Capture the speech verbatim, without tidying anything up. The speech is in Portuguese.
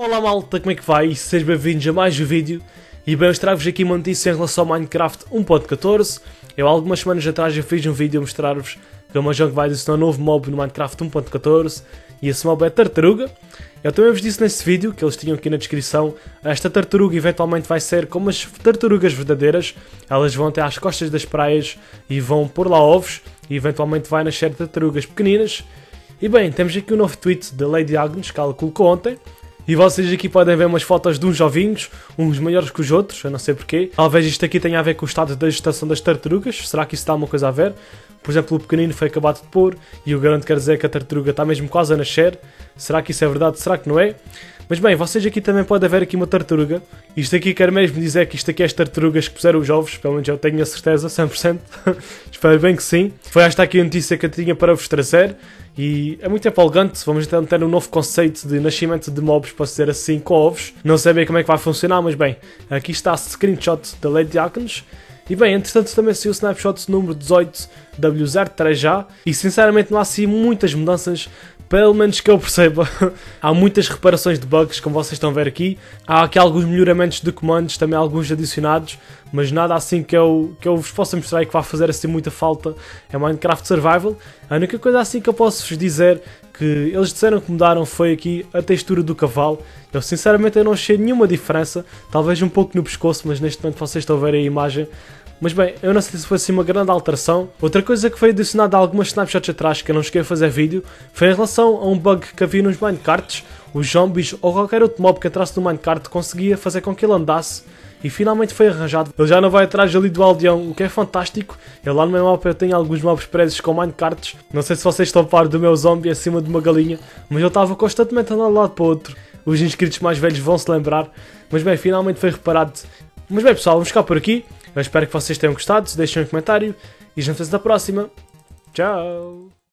Olá malta, como é que vai? Sejam bem-vindos a mais um vídeo. E bem, eu trago-vos aqui uma notícia em relação ao Minecraft um ponto catorze. Eu há algumas semanas atrás eu fiz um vídeo a mostrar-vos que a Mojang vai adicionar um novo mob no Minecraft um ponto catorze. E esse mob é a tartaruga. Eu também vos disse nesse vídeo, que eles tinham aqui na descrição, esta tartaruga eventualmente vai ser como as tartarugas verdadeiras. Elas vão até às costas das praias e vão pôr lá ovos. E eventualmente vai nascer tartarugas pequeninas. E bem, temos aqui um novo tweet da Lady Agnes que ela colocou ontem. E vocês aqui podem ver umas fotos de uns ovinhos, uns maiores que os outros, eu não sei porquê. Talvez isto aqui tenha a ver com o estado da gestação das tartarugas, será que isso dá uma coisa a ver? Por exemplo, o pequenino foi acabado de pôr e o grande quer dizer que a tartaruga está mesmo quase a nascer. Será que isso é verdade? Será que não é? Mas bem, vocês aqui também podem ver aqui uma tartaruga. Isto aqui quer mesmo dizer que isto aqui é as tartarugas que puseram os ovos, pelo menos eu tenho a certeza, cem por cento. Espero bem que sim. Foi esta aqui a notícia que eu tinha para vos trazer. E é muito empolgante, vamos então ter um novo conceito de nascimento de mobs, para dizer assim, com ovos. Não sei bem como é que vai funcionar, mas bem, aqui está a screenshot da Lady Agnes. E bem, entretanto também saiu o snapshot número dezoito W zero três já. E sinceramente não há assim muitas mudanças, pelo menos que eu perceba. Há muitas reparações de bugs, como vocês estão a ver aqui. Há aqui alguns melhoramentos de comandos, também alguns adicionados. Mas nada assim que eu, que eu vos possa mostrar e que vai fazer assim muita falta é Minecraft Survival. A única coisa assim que eu posso vos dizer que eles disseram que mudaram foi aqui a textura do cavalo. Eu sinceramente eu não achei nenhuma diferença. Talvez um pouco no pescoço, mas neste momento vocês estão a ver a imagem. Mas bem, eu não sei se foi assim uma grande alteração. Outra coisa que foi adicionada a algumas snapshots atrás, que eu não cheguei a fazer vídeo, foi em relação a um bug que havia nos minecarts. Os zombies ou qualquer outro mob que entrasse no minecart conseguia fazer com que ele andasse. E finalmente foi arranjado. Ele já não vai atrás ali do aldeão, o que é fantástico. Eu lá no meu mapa eu tenho alguns mobs presos com minecarts. Não sei se vocês estão a par do meu zombie acima de uma galinha, mas eu estava constantemente andando de um lado para o outro. Os inscritos mais velhos vão se lembrar. Mas bem, finalmente foi reparado. Mas bem pessoal, vamos ficar por aqui. Eu espero que vocês tenham gostado. Deixem um comentário e já nos vemos na próxima. Tchau!